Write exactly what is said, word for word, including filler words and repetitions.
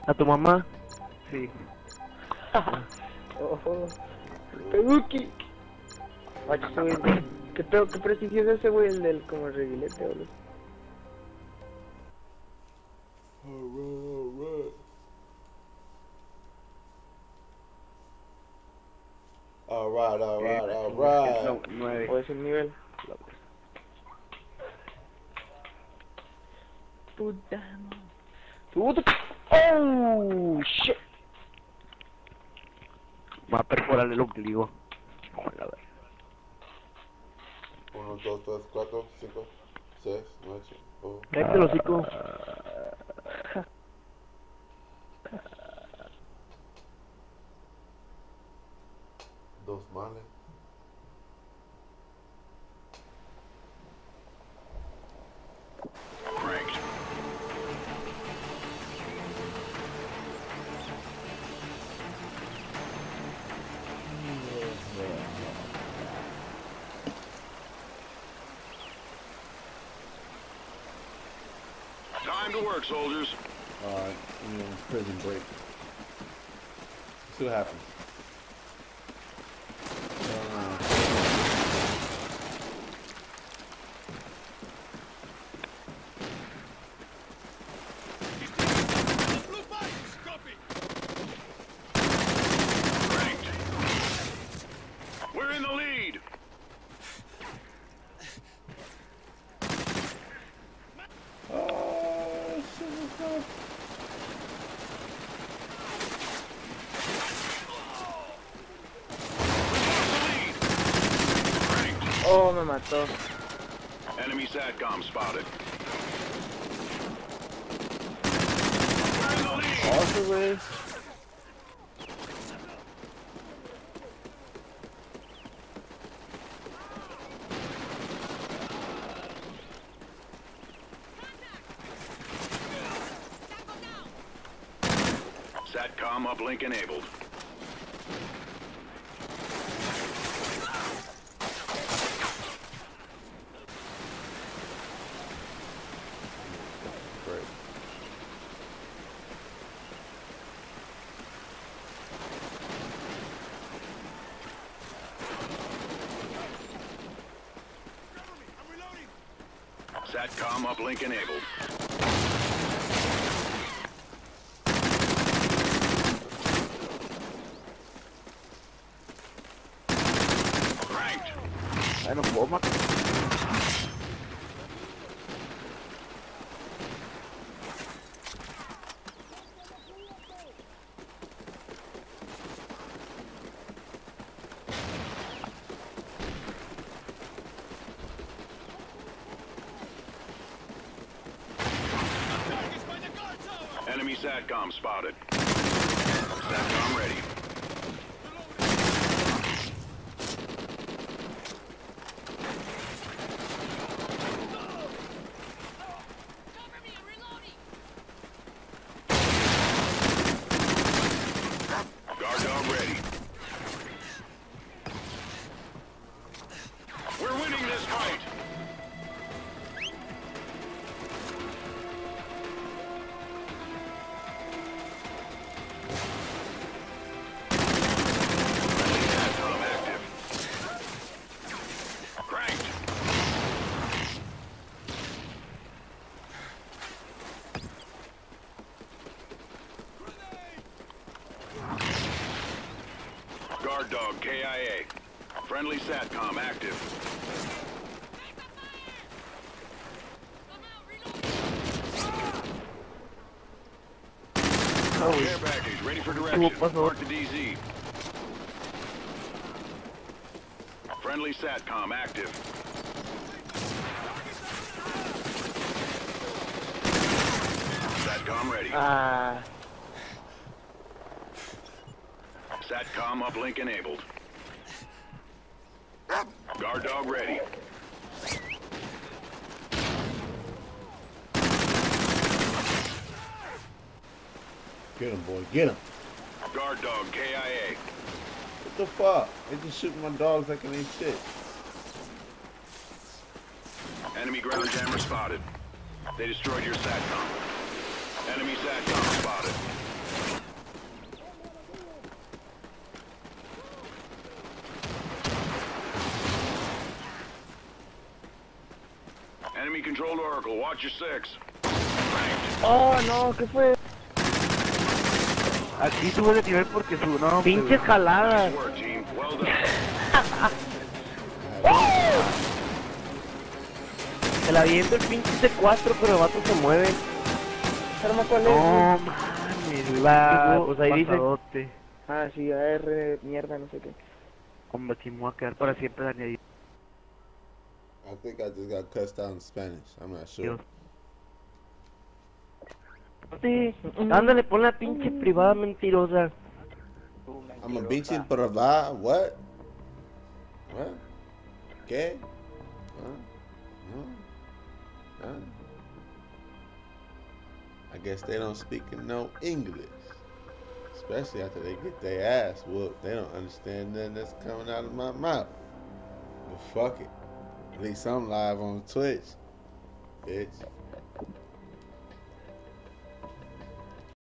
¿A tu mamá? Sí. Ojo. Peguki. Macho, ese güey. ¿Qué pedo? ¿Qué prestigio es ese güey? El del como el reguilete, boludo. Alright, alright, Eh, alright. No, nueve. ¿O es el nivel? Puta. Puta. Oh, shit. Va a perforarle el ombligo. Hola, ver. uno, dos, tres, cuatro, cinco, seis, nueve, ocho. Cállate el hocico. Dos males. Ranked. Time to work, soldiers. Alright, you know, prison break. See what happens. Ranked. We're in the lead. Oh, shit, what's up? Ranked. Oh, me mató. Enemy SATCOM spotted. We're in the lead. Oh, ese güey. SATCOM uplink enabled. Great. SATCOM uplink enabled. Ranked. Ay, no puedo matar. Enemy SATCOM spotted. SATCOM ready. Guard dog ready. We're winning this fight. SATCOM active. Cranked. Guard dog K I A. Friendly SATCOM active. Oh, Care package ready for direction. pasó? Mark the D Z. Friendly SATCOM active. SATCOM ready. Ah. SATCOM uplink enabled. Guard dog ready. Get him, boy, get him. Guard dog K I What the fuck? They just shooting my dogs like it ain't shit. A. Enemy ground jammer spotted. They destroyed your SATCOM. Enemy SATCOM spotted. control to Oracle. Watch your six. Ranked. Oh, no, ¿qué fue? Aquí sube de nivel porque su no. Pinches jaladas. Nice work, team. Well done. Se la avienta el pinche C cuatro, pero el vato se mueve. ¿Arma cuál es? No mames, La- güey. pues ahí dice. Pasadote. Ah, sí, A R, mierda, no sé qué. Hombre, aquí me voy a quedar para siempre Daniel. I think I just got cussed out in Spanish. I'm not sure. Dios. Sí, ándale, pon la pinche privada mentirosa. I'm a pinche privada. What? What? ¿Qué? Huh? No? Huh? I guess they don't speak no English. Especially after they get their ass whooped. They don't understand nothing that's coming out of my mouth. But fuck it. At least I'm live on Twitch, bitch.